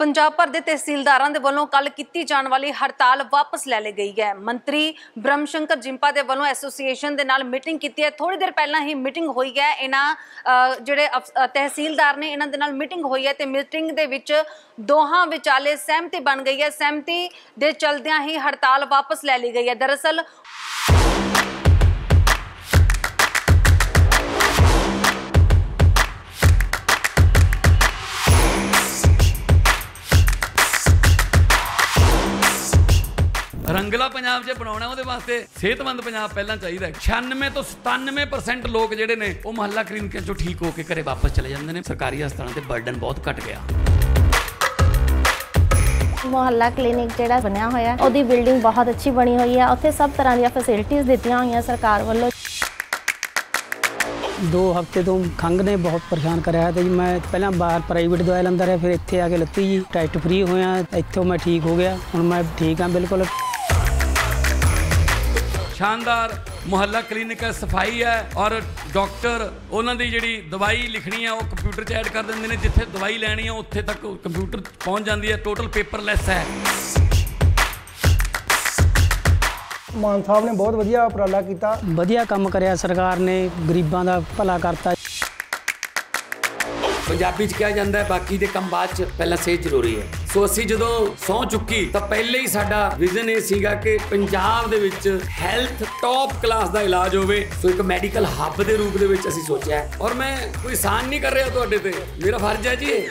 पंजाब भर के तहसीलदारां दे वल्लों कल की जाने वाली हड़ताल वापस ले ली गई है। मंत्री ब्रह्मशंकर जिंपा दे वल्लों एसोसीएशन दे नाल मीटिंग की है। थोड़ी देर पहला ही मीटिंग हुई है। इन्हां जिहड़े तहसीलदार ने इन्हां दे नाल मीटिंग हुई है ते मीटिंग दे विच दोहां विचाले सहमति बन गई है। सहमति दे चलदियां ही हड़ताल वापस ले ली गई है। दरअसल रंगला पंजाब जे बनाउणा ਉਹਦੇ ਵਾਸਤੇ ਸਿਹਤਮੰਦ ਪੰਜਾਬ ਪਹਿਲਾਂ ਚਾਹੀਦਾ ਹੈ। 96 ਤੋਂ 97% ਲੋਕ ਜਿਹੜੇ ਨੇ ਉਹ ਮੁਹੱਲਾ ਕਲੀਨਿਕਾਂ ਚੋਂ ਠੀਕ ਹੋ ਕੇ ਘਰੇ ਵਾਪਸ ਚਲੇ ਜਾਂਦੇ ਨੇ। ਸਰਕਾਰੀ ਹਸਪਤਾਲਾਂ ਤੇ ਬਰਡਨ ਬਹੁਤ ਘਟ ਗਿਆ। ਮੁਹੱਲਾ ਕਲੀਨਿਕ ਜਿਹੜਾ ਬਣਿਆ ਹੋਇਆ ਉਹਦੀ ਬਿਲਡਿੰਗ ਬਹੁਤ ਅੱਛੀ ਬਣੀ ਹੋਈ ਹੈ। ਉੱਥੇ ਸਭ ਤਰ੍ਹਾਂ ਦੀਆਂ ਫੈਸਿਲਿਟੀਆਂ ਦਿੱਤੀਆਂ ਹੋਈਆਂ ਸਰਕਾਰ ਵੱਲੋਂ। 2 ਹਫ਼ਤੇ ਤੋਂ ਖੰਘ ਨੇ ਬਹੁਤ ਪਰੇਸ਼ਾਨ ਕਰਿਆ ਤੇ ਜੀ ਮੈਂ ਪਹਿਲਾਂ ਬਾਹਰ ਪ੍ਰਾਈਵੇਟ ਦਵਾਈ ਲੈਂਦਾ ਰਿਹਾ, ਫਿਰ ਇੱਥੇ ਆ ਕੇ ਲੱਤੀ ਜੀ ਟੈਸਟ ਫ੍ਰੀ ਹੋਇਆ, ਇੱਥੋਂ ਮੈਂ ਠੀਕ ਹੋ ਗਿਆ। ਹੁਣ ਮੈਂ ਠੀਕ ਹਾਂ ਬਿਲਕੁਲ। शानदार मुहल्ला क्लीनिक है, सफाई है और डॉक्टर उन्होंने जी दवाई लिखनी है वो कंप्यूटर च ऐड कर देंगे ने। जिथे दवाई लैनी है उत्थे तक कंप्यूटर पहुँच जाती है। टोटल पेपरलैस है। मान साहब ने बहुत वधिया उपराला किया, वधिया काम करिया सरकार ने, गरीबां दा भला करता। पंजाबी च कहा जाता है बाकी दे काम बाद च पहला सेहत जरूरी है। सो असी जो सौं चुकी तो पहले ही साडा विजन ये सीगा कि पंजाब दे विच हैल्थ टॉप क्लास दा इलाज होवे। सो एक मैडिकल हब दे रूप दे विच असी सोचा है। और मैं कोई एहसान नहीं कर रहा तुहाडे ते, मेरा फर्ज है जी।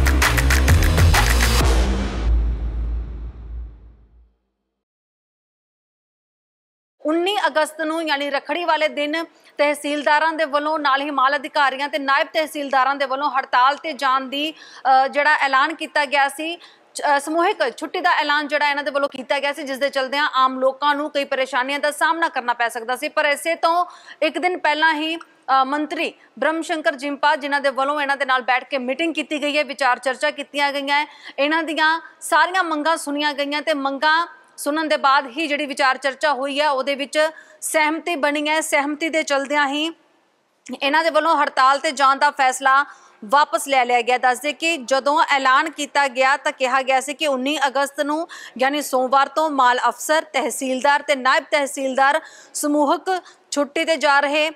19 अगस्त ਨੂੰ यानी रखड़ी वाले दिन तहसीलदारां दे वल्लों नाल ही माल अधिकारियों ते नायब तहसीलदारां दे वल्लों हड़ताल ते जाण दी जिहड़ा ऐलान किया गया सी। समूहिक छुट्टी का ऐलान जिहड़ा इन्हां दे वल्लों किया गया सी, जिस दे चलदियां आम लोकां नूं कई परेशानियां दा सामना करना पै सकदा सी। पर इसे तो एक दिन पहला ही मंत्री ब्रह्मशंकर जिंपा जिन्हां दे वल्लों इन्हां दे नाल बैठ के मीटिंग की गई है, विचार चर्चा कीतियां गईयां, इन्हां दीयां सारियां मंगां सुनियां गईयां ते मंगां सुनन दे बाद ही जिहड़ी विचार चर्चा हुई है उहदे विच सहमति बनी है। सहमति दे चलदियां ही इन्हां दे वल्लों हड़ताल ते जाण दा फैसला वापस ले लिया गया। दस दे कि जदों ऐलान किया गया तो कहा गया सी कि 19 अगस्त नूं यानी सोमवार तो माल अफसर, तहसीलदार ते नायब तहसीलदार समूहक छुट्टी ते जा रहे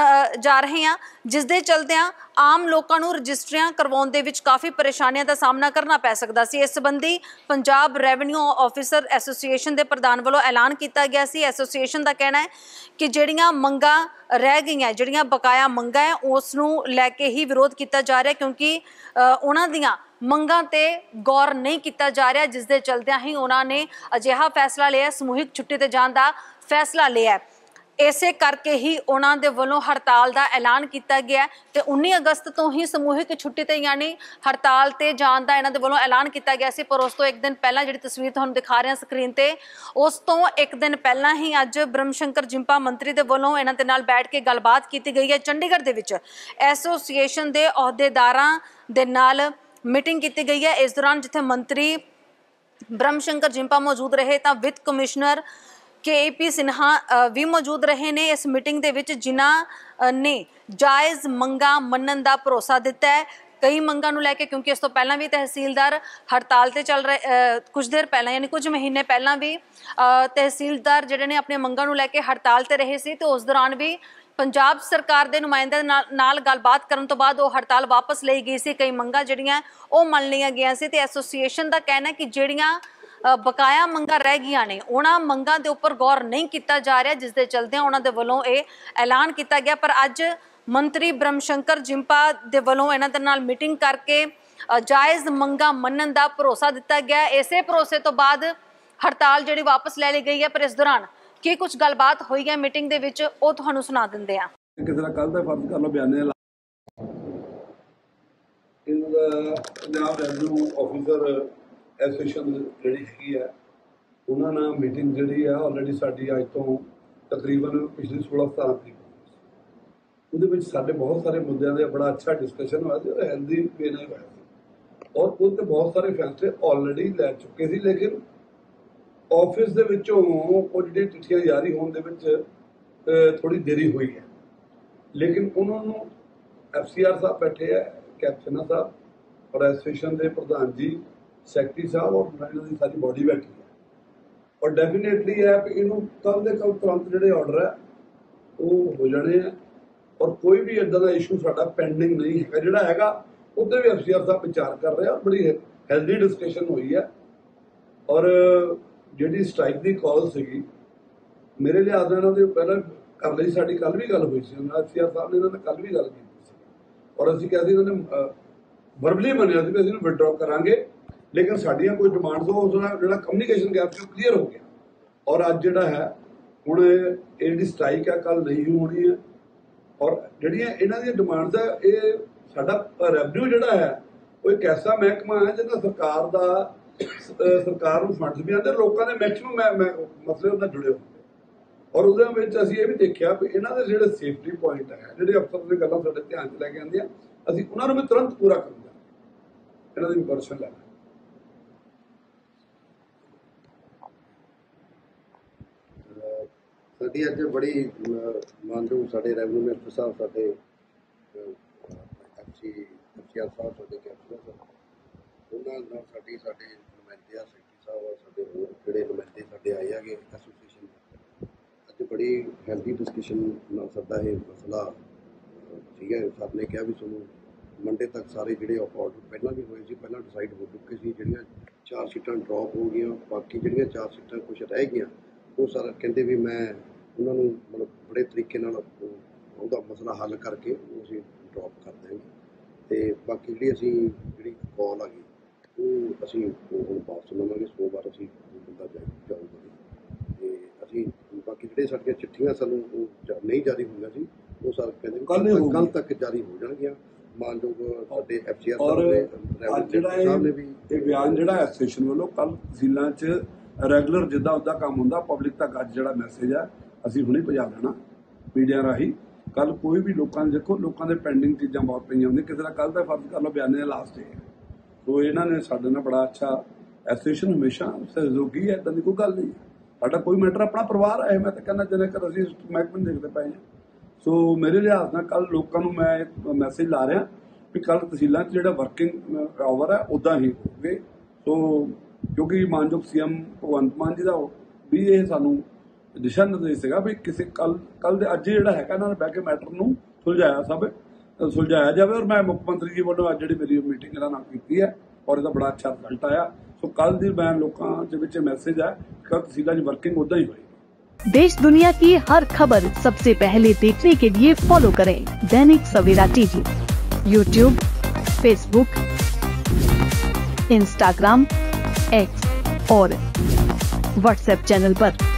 हैं, जिस दे चलदियां आम लोगों को रजिस्ट्रियां करवाउण दे विच काफ़ी परेशानियों का सामना करना पै सकदा सी। इस संबंधी पंजाब रेवन्यू ऑफिसर एसोसीएशन के प्रधान वालों ऐलान किया गया सी। एसोसीएशन का कहना है कि जिहड़ियां मंगां रह गई, जिहड़ियां बकाया मंगां है उस नूं लैके ही विरोध किया जा रहा है, क्योंकि उन्हां दियां मंगां ते गौर नहीं किया जा रहा, जिस दे चलदियां ही उन्होंने अजिहा फैसला लिया, समूहिक छुट्टी ते जाण दा फैसला लिया। इसे करके ही उन्होंने वलों हड़ताल का ऐलान किया गया तो 19 अगस्त तो ही समूहिक छुट्टी ते यानी हड़ताल ते जाण दा इन्हां दे वलों ऐलान किया गया सी। पर उस तो एक दिन पहला जिहड़ी तस्वीर तुहानूं दिखा रहे हैं स्क्रीन ते, उस तो एक दिन पहला ही अज ब्रह्मशंकर जिंपा मंत्री दे वलों इन्हां दे नाल बैठ के गलबात की गई है। चंडीगढ़ दे विच एसोसीएशन के अहुदेदारां दे नाल मीटिंग की गई है। इस दौरान जिथे मंत्री ब्रह्मशंकर जिंपा मौजूद रहे तो वित्त कमिश्नर KP सिन्हा भी मौजूद रहे ने इस मीटिंग दे विच, जिन्हां ने जायज़ मंगां मनण दा भरोसा दिता है। कई मंगां नूं लैके, क्योंकि इस तो पहला भी तहसीलदार हड़ताल ते चल रहे, कुछ देर पहला यानी कुछ महीने पहला भी तहसीलदार जिहड़े ने अपने मंगां नूं लैके हड़ताल ते रहे सी। तो उस दौरान भी पंजाब सरकार के नुमाइंदे नाल गलबात करन तो बाद वो हड़ताल वापस लई गई सी। कई मंगां जिहड़ियां वो मन लिया गई सी। ते एसोसीएशन का कहना है कि जिहड़ियां बकाया मंगां रह गई ने उन्हां मंगां दे उपर गौर नहीं किया जा रहा, जिस दे चलदे उन्हां दे वलों ये ऐलान किया गया। पर अज मंत्री ब्रह्मशंकर जिंपा दे वलों इन्हां दे नाल मीटिंग करके जायज़ मंगां मनण दा भरोसा दिता गया। इसे भरोसे तो बाद हड़ताल जिहड़ी वापस ले ली गई है। पर इस दौरान की कुछ गलबात हुई है मीटिंग दे विच वो तुहानूं सुना दिंदे आ। किसी का कल का फर्ज कर लो बयाने पंजाब रेवन्यू ऑफिसर एसोसीएशन जी है उन्होंने मीटिंग जी है ऑलरेडी साड़ी अज तो तकरीबन पिछली 16-17 तरीक वो साढ़े बहुत सारे मुद्दों का बड़ा अच्छा डिस्कशन हुआ और हेल्दी वे नहीं हुआ और उस बहुत सारे फैसले ऑलरेडी लै चुके थे। लेकिन ऑफिस के जी चिट्ठियां जारी होने थोड़ी देरी हुई है। लेकिन उन्होंने FCR साहब बैठे है, कैप्टन साहब और एसोसीएशन के प्रधान जी ਸੈਕਟਰੀ ਸਾਹਿਬ ਔਰ ਇਹਨਾਂ ਦੀ ਸਾਰੀ ਬੋਡੀ ਬੈਠੀ ਹੈ। ਔਰ ਡੈਫੀਨੇਟਲੀ ਹੈ ਕਿ ਇਹਨੂੰ ਕੱਲ੍ਹ ਦੇ ਕੱਲ੍ਹ ਤੁਰੰਤ ਜਿਹੜੇ ਆਰਡਰ ਹੈ ਉਹ ਹੋ ਜਾਣੇ ਆ। ਔਰ ਕੋਈ ਵੀ ਇੱਦਾਂ ਦਾ ਇਸ਼ੂ ਸਾਡਾ ਪੈਂਡਿੰਗ ਨਹੀਂ ਹੈਗਾ। ਜਿਹੜਾ ਹੈਗਾ ਉੱਤੇ ਵੀ ਅਫਸਰ ਸਾਹਿਬ ਵਿਚਾਰ ਕਰ ਰਹੇ ਆ। ਬੜੀ ਹੈਲਦੀ ਡਿਸਕਸ਼ਨ ਹੋਈ ਹੈ। ਔਰ ਜਿਹੜੀ ਸਟ੍ਰਾਈਕ ਦੀ ਕਾਲ ਸੀਗੀ ਮੇਰੇ ਲਿਹਾਜ਼ ਨਾਲ ਇਹਨਾਂ ਦੇ ਪਹਿਲਾਂ ਕਰ ਲਈ, ਸਾਡੀ ਕੱਲ੍ਹ ਵੀ ਗੱਲ ਹੋਈ ਸੀ ਅਫਸਰ ਸਾਹਿਬ ਨੇ ਇਹਨਾਂ ਨਾਲ ਕੱਲ੍ਹ ਵੀ ਗੱਲ ਕੀਤੀ ਸੀ ਔਰ ਅਸੀਂ ਕਿਹਾ ਸੀ ਇਹਨਾਂ ਨੇ ਵਰਬਲੀ ਮੰਨਿਆ ਸੀ ਵੀ ਅਸੀਂ ਇਹਨੂੰ ਵਿਡਰਾਅ ਕਰਾਂਗੇ, ਲੇਕਿਨ ਸਾਡੀਆਂ ਕੋਈ ਡਿਮਾਂਡਸ ਉਹ ਜਿਹੜਾ ਕਮਿਊਨੀਕੇਸ਼ਨ ਗੈਪ ਸੀ ਉਹ ਕਲੀਅਰ ਹੋ ਗਿਆ। ਔਰ ਅੱਜ ਜਿਹੜਾ ਹੈ ਹੁਣ ਇਹ ਜਿਹੜੀ ਸਟ੍ਰਾਈਕ ਹੈ ਕੱਲ੍ਹ ਨਹੀਂ ਹੋਣੀ ਹੈ। ਔਰ ਜਿਹੜੀਆਂ ਇਹਨਾਂ ਦੀਆਂ ਡਿਮਾਂਡਸ ਹੈ, ਇਹ ਸਾਡਾ ਰੈਵਨਿਊ ਜਿਹੜਾ ਹੈ ਉਹ ਇੱਕ ਐਸਾ ਮਹਿਕਮਾ ਹੈ ਜਿਹਦਾ ਸਰਕਾਰ ਨੂੰ ਫੰਡਸ ਵੀ ਆਉਂਦੇ, ਲੋਕਾਂ ਦੇ ਮੈਕਸਿਮਮ ਮਸਲੇ ਉਹਦੇ ਨਾਲ ਜੁੜੇ ਹੁੰਦੇ। ਔਰ ਉਹਦੇ ਵਿੱਚ ਅਸੀਂ ਇਹ ਵੀ ਦੇਖਿਆ ਵੀ ਇਹਨਾਂ ਦੇ ਜਿਹੜੇ ਸੇਫਟੀ ਪੁਆਇੰਟ ਹੈ, ਜਿਹੜੇ ਅਫਸਰ ਦੀਆਂ ਗੱਲਾਂ ਸਾਡੇ ਧਿਆਨ 'ਚ ਲੈ ਕੇ ਆਉਂਦੀਆਂ, ਅਸੀਂ ਉਹਨਾਂ ਨੂੰ ਵੀ ਤੁਰੰਤ ਪੂਰਾ ਕਰਾਂਗੇ। ਇਹਨਾਂ ਦੀ ਇਨਫੋਰਮੇਸ਼ਨ ਲੈਣਾ। ਸਾਡੀ ਅੱਜ ਬੜੀ ਮਾਨਯੋਗ ਸਾਡੇ ਰੈਵਨਿਊ ਮਿਨਿਸਟਰ ਸਾਹਿਬ, ਸਾਡੇ ਐਫਸੀਆਰ ਸਾਹਿਬ, ਸਾਡੇ ਕੈਪਟਨ ਸਾਹਿਬ, ਉਹਨਾਂ ਨਾਲ ਸਾਡੇ ਨੁਮਾਇੰਦੇ ਆ, ਸੈਕਟਰੀ ਸਾਹਿਬ ਔਰ ਸਾਡੇ ਹੋਰ ਜਿਹੜੇ ਨੁਮਾਇੰਦੇ ਸਾਡੇ ਆਏ ਹੈਗੇ ਐਸੋਸੀਏਸ਼ਨ। ਅੱਜ ਬੜੀ ਹੈਲਦੀ ਡਿਸਕਸ਼ਨ ਨਾਲ ਸਾਡਾ ਇਹ ਮਸਲਾ ਸੀਗਾ। ਸਰ ਨੇ ਕਿਹਾ ਵੀ ਤੁਹਾਨੂੰ ਮੰਡੇ ਤੱਕ ਸਾਰੇ ਜਿਹੜੇ ਆਰਡਰ ਪਹਿਲਾਂ ਵੀ ਹੋਏ ਸੀ, ਪਹਿਲਾਂ ਡਿਸਾਈਡ ਹੋ ਚੁੱਕੇ ਸੀ। ਜਿਹੜੀਆਂ 4 ਸੀਟਾਂ ਡਰੋਪ ਹੋ ਗਈਆਂ, ਬਾਕੀ ਜਿਹੜੀਆਂ 4 ਸੀਟਾਂ ਕੁਛ ਰਹਿ ਗਈਆਂ ਉਹ ਸਰ ਕਹਿੰਦੇ ਵੀ ਮੈਂ ਉਹਨਾਂ ਨੂੰ ਮਤਲਬ ਬੜੇ ਤਰੀਕੇ ਨਾਲ ਉਹਦਾ ਮਸਲਾ ਹੱਲ ਕਰਕੇ ਉਹ ਅਸੀਂ ਡਰੋਪ ਕਰ ਦਿਆਂਗੇ। ਅਤੇ ਬਾਕੀ ਜਿਹੜੀ ਕਾਲ ਆ ਗਈ ਉਹ ਅਸੀਂ ਹੁਣ ਵਾਪਸ ਲਵਾਂਗੇ। ਸੋਮਵਾਰ ਅਸੀਂ ਬੰਦਾ ਜਾਊਗਾ ਅਤੇ ਅਸੀਂ ਬਾਕੀ ਜਿਹੜੇ ਸਾਡੀਆਂ ਚਿੱਠੀਆਂ ਸਾਨੂੰ ਉਹ ਨਹੀਂ ਜਾਰੀ ਹੋਈਆਂ ਸੀ ਉਹ ਸਰ ਕਹਿੰਦੇ ਕੱਲ੍ਹ ਤੱਕ ਜਾਰੀ ਹੋ ਜਾਣਗੀਆਂ। ਮਾਨਯੋਗ ਸਾਡੇ ਐਫਸੀਆਰ ਸਾਹਿਬ ਨੇ ਵੀ ਇਹ ਬਿਆਨ ਜਿਹੜਾ ਐਸੋਸੀਏਸ਼ਨ ਵੱਲੋਂ ਕੱਲ੍ਹ ਤਹਿਸੀਲਾਂ 'ਚ ਰੈਗੂਲਰ ਜਿੱਦਾਂ ਉੱਦਾਂ ਕੰਮ ਹੁੰਦਾ ਪਬਲਿਕ ਤੱਕ ਅੱਜ ਜਿਹੜਾ ਮੈਸੇਜ ਹੈ ਅਸੀਂ ਹੁਣੇ ਪਹੁੰਚਾ ਦੇਣਾ ਮੀਡੀਆ ਰਾਹੀਂ। ਕੱਲ੍ਹ ਕੋਈ ਵੀ ਲੋਕਾਂ ਨੇ ਦੇਖੋ, ਲੋਕਾਂ ਦੇ ਪੈਂਡਿੰਗ ਚੀਜ਼ਾਂ ਬਹੁਤ ਪਈਆਂ ਹੁੰਦੀਆਂ। ਕਿਸੇ ਦਾ ਕੱਲ੍ਹ ਦਾ ਫਰਜ਼ ਕਰ ਲਓ ਬਿਆਨੇ ਦਾ ਲਾਸਟ ਡੇ ਹੈ, ਸੋ ਇਹਨਾਂ ਨੇ ਸਾਡੇ ਨਾਲ ਬੜਾ ਅੱਛਾ ਐਸੋਸੀਏਸ਼ਨ ਹਮੇਸ਼ਾ ਸਹਿਯੋਗੀ ਹੈ, ਇੱਦਾਂ ਦੀ ਕੋਈ ਗੱਲ ਨਹੀਂ। ਸਾਡਾ ਕੋਈ ਮੈਟਰ ਆਪਣਾ ਪਰਿਵਾਰ ਹੈ। ਮੈਂ ਤਾਂ ਕਹਿੰਦਾ ਜੇਕਰ ਅਸੀਂ ਮਹਿਕਮੇ ਦੇਖਦੇ ਪਏ ਹਾਂ, ਸੋ ਮੇਰੇ ਲਿਹਾਜ਼ ਨਾਲ ਕੱਲ੍ਹ ਲੋਕਾਂ ਨੂੰ ਮੈਂ ਇੱਕ ਮੈਸੇਜ ਲਾ ਰਿਹਾ ਵੀ ਕੱਲ੍ਹ ਤਹਿਸੀਲਾਂ 'ਚ ਜਿਹੜਾ ਵਰਕਿੰਗ ਆਵਰ ਹੈ ਉੱਦਾਂ ਹੀ ਹੋਵੇ। ਸੋ ਕਿਉਂਕਿ ਮਾਨਯੋਗ ਸੀਐਮ ਭਗਵੰਤ ਮਾਨ ਜੀ ਦਾ ਵੀ ਇਹ ਸਾਨੂੰ ਦਿਸ਼ਾ ਨਿਰਦੇਸ਼ ਸੀਗਾ ਵੀ ਕਿਸੇ ਕੱਲ੍ਹ ਦੇ ਅੱਜ ਜਿਹੜਾ ਹੈਗਾ ਇਹਨਾਂ ਨੇ ਬਹਿ ਕੇ ਮੈਟਰ ਨੂੰ ਸੁਲਝਾਇਆ ਜਾਵੇ। ਔਰ ਮੈਂ ਮੁੱਖ ਮੰਤਰੀ ਜੀ ਵੱਲੋਂ ਅੱਜ ਜਿਹੜੀ ਮੇਰੀ ਮੀਟਿੰਗ ਇਹਨਾਂ ਨਾਲ ਕੀਤੀ ਹੈ ਔਰ ਇਹਦਾ ਬੜਾ ਅੱਛਾ ਰਿਜ਼ਲਟ ਆਇਆ। ਸੋ ਕੱਲ੍ਹ ਦੀ ਮੈਂ ਲੋਕਾਂ ਦੇ ਵਿੱਚ ਮੈਸੇਜ ਹੈ ਕਿ तहसील की वर्किंग उदा ही होगी। देश दुनिया की हर खबर सबसे पहले देखने के लिए फॉलो करें Dainik Savera TV, YouTube, Facebook, Instagram, X और व्हाट्सएप चैनल पर।